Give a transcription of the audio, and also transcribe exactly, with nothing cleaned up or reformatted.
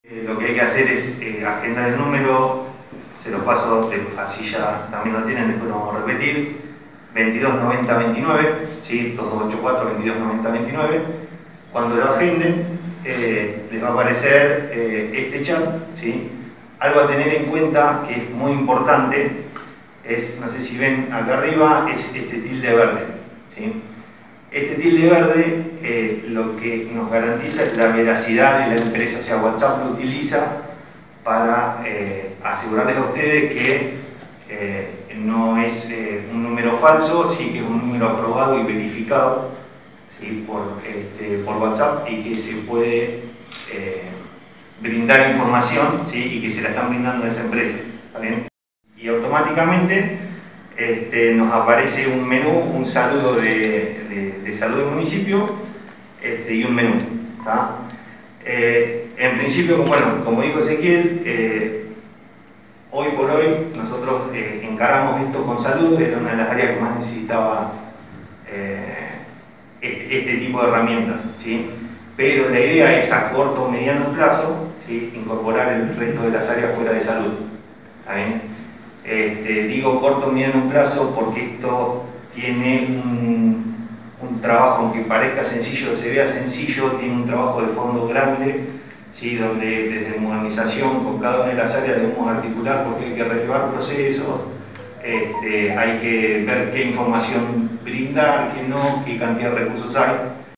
Eh, lo que hay que hacer es eh, agendar el número, se los paso, de, así ya también lo tienen, después lo vamos a repetir, veintidós noventa veintinueve, ¿sí? dos dos ocho cuatro veintidós noventa veintinueve. Cuando lo agenden, eh, les va a aparecer eh, este chat, ¿sí? Algo a tener en cuenta que es muy importante, es, no sé si ven acá arriba, es este tilde verde, ¿sí? Este tilde verde eh, lo que nos garantiza es la veracidad de la empresa, o sea, WhatsApp lo utiliza para eh, asegurarles a ustedes que eh, no es eh, un número falso, sí que es un número aprobado y verificado, ¿sí? por, este, por WhatsApp, y que se puede eh, brindar información, ¿sí? y que se la están brindando a esa empresa, ¿vale? Y automáticamente este, nos aparece un menú, un saludo de, de, de salud del municipio este, y un menú, ¿tá? Eh, en principio, bueno, como dijo Ezequiel, eh, hoy por hoy nosotros eh, encaramos esto con salud, era una de las áreas que más necesitaba eh, este, este tipo de herramientas, ¿sí? Pero la idea es a corto o mediano plazo, ¿sí? incorporar el resto de las áreas fuera de salud, ¿está bien? Este, digo corto o mediano plazo porque esto tiene un, un trabajo, aunque parezca sencillo, se vea sencillo, tiene un trabajo de fondo grande, ¿sí? donde desde modernización con cada una de las áreas debemos articular porque hay que relevar procesos, este, hay que ver qué información brindar, qué no, qué cantidad de recursos hay.